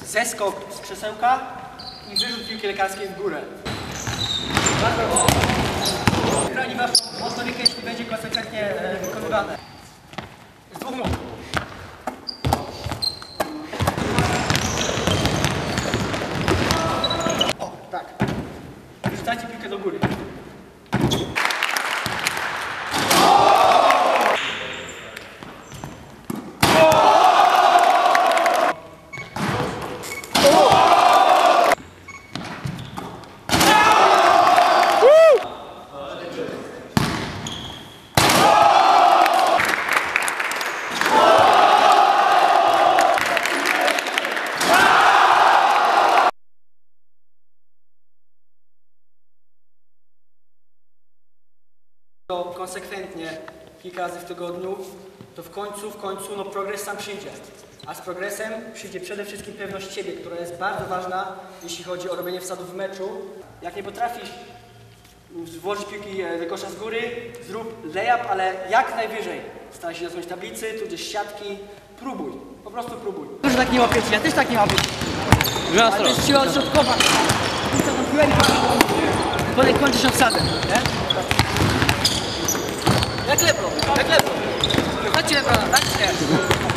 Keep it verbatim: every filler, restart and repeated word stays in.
zeskok z krzesełka i wyrzut piłki lekarskiej w górę. Bardzo chroni waszą motorykę, jeśli będzie konsekwentnie wykonywane. Z dwóch nóg. O, tak. Wyrzucajcie piłkę do góry. Konsekwentnie kilka razy w tygodniu, to w końcu, w końcu no progres sam przyjdzie. A z progresem przyjdzie przede wszystkim pewność siebie, która jest bardzo ważna, jeśli chodzi o robienie wsadów w meczu. Jak nie potrafisz włożyć piłki do kosza z góry, zrób layup, ale jak najwyżej. Staraj się dotknąć tablicy, tudzież siatki. Próbuj, po prostu próbuj. Też tak nie łapiecie, ja też tak nie łapię. Ale to jest siła odśrodkowa. Potem kończysz obsadę, nie? Jak lewo, jak lewo. Dajcie lewo, dajcie.